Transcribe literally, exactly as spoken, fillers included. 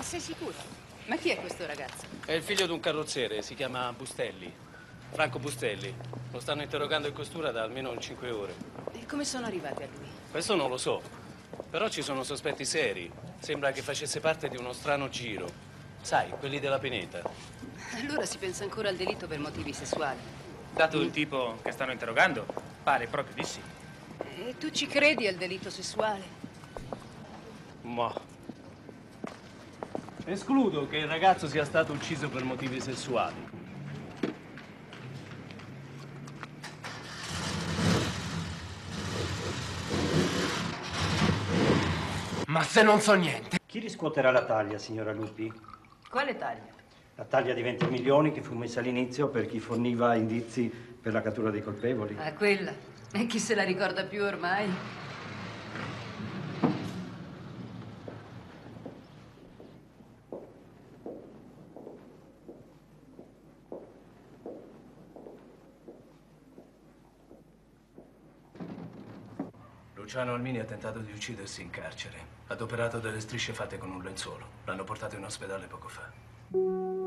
Sei sicuro? Ma chi è questo ragazzo? È il figlio di un carrozziere, si chiama Bustelli. Franco Bustelli. Lo stanno interrogando in questura da almeno cinque ore. E come sono arrivati a lui? Questo non lo so. Però ci sono sospetti seri. Sembra che facesse parte di uno strano giro. Sai, quelli della Pineta. Allora si pensa ancora al delitto per motivi sessuali. Dato il tipo che stanno interrogando, pare proprio di sì. E tu ci credi al delitto sessuale? Ma... escludo che il ragazzo sia stato ucciso per motivi sessuali. Ma se non so niente. Chi riscuoterà la taglia, signora Lupi? Quale taglia? La taglia di venti milioni che fu messa all'inizio per chi forniva indizi per la cattura dei colpevoli. Ah, quella. E chi se la ricorda più ormai? Luciano Almini ha tentato di uccidersi in carcere. Ha adoperato delle strisce fatte con un lenzuolo. L'hanno portato in ospedale poco fa.